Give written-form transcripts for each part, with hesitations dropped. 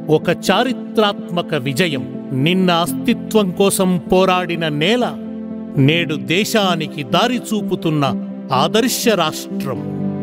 ఒక చారిత్రాత్మక విజయం. నిన్న అస్తిత్వం కోసం పోరాడిన నేల నేడు దేశానికి దారి చూపుతున్న ఆదర్శ రాష్ట్రం.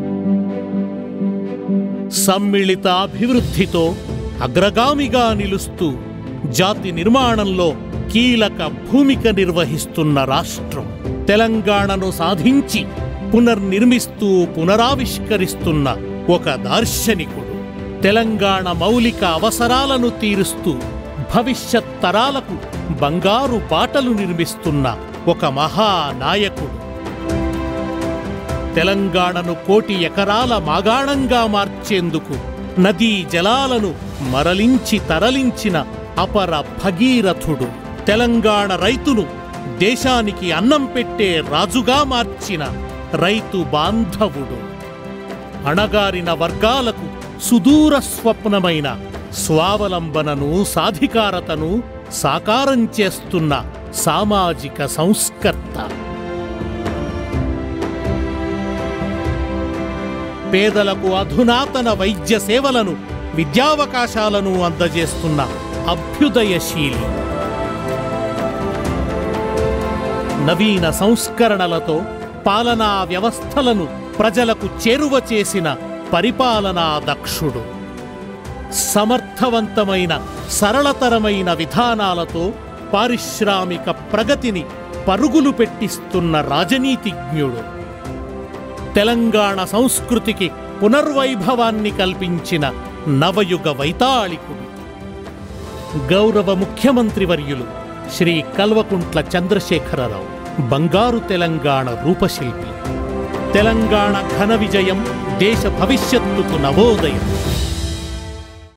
సమ్మిళిత అభివృద్ధితో అగ్రగామిగా నిలుస్తూ జాతి నిర్మాణంలో కీలక భూమిక నిర్వహిస్తున్న రాష్ట్రం. తెలంగాణను సాధించి పునర్నిర్మిస్తూ పునరావిష్కరిస్తున్న ఒక దార్శనికుడు. తెలంగాణ మౌలిక అవసరాలను తీరుస్తూ భవిష్యత్ తరాలకు బంగారు బాటలు నిర్మిస్తున్న ఒక మహానాయకుడు. తెలంగాణను 1,000,000 ఎకరాల మాగాణంగా మార్చేందుకు నదీ జలాలను మరలించి తరలించిన అపర భగీరథుడు. తెలంగాణ రైతును దేశానికి అన్నం పెట్టే రాజుగా మార్చిన రైతు బాంధవుడు. అణగారిన వర్గాలకు సుదూర స్వప్నమైన స్వావలంబనను, సాధికారతను సాకారం చేస్తున్న సామాజిక సంస్కర్త. పేదలకు అధునాతన వైద్య సేవలను, విద్యావకాశాలను అందజేస్తున్న అభ్యుదయశీలి. నవీన సంస్కరణలతో పాలనా వ్యవస్థలను ప్రజలకు చేరువ చేసిన పరిపాలనా దక్షుడు. సమర్థవంతమైన సరళతరమైన విధానాలతో పారిశ్రామిక ప్రగతిని పరుగులు పెట్టిస్తున్న రాజనీతిజ్ఞుడు. తెలంగాణ సంస్కృతికి పునర్వైభవాన్ని కల్పించిన నవయుగ వైతాళికుడు. గౌరవ ముఖ్యమంత్రి వర్యులు శ్రీ కల్వకుంట్ల చంద్రశేఖరరావు బంగారు తెలంగాణ రూపశిల్పి. తెలంగాణ ఘన విజయం దేశ భవిష్యత్తుకు నవోదయం.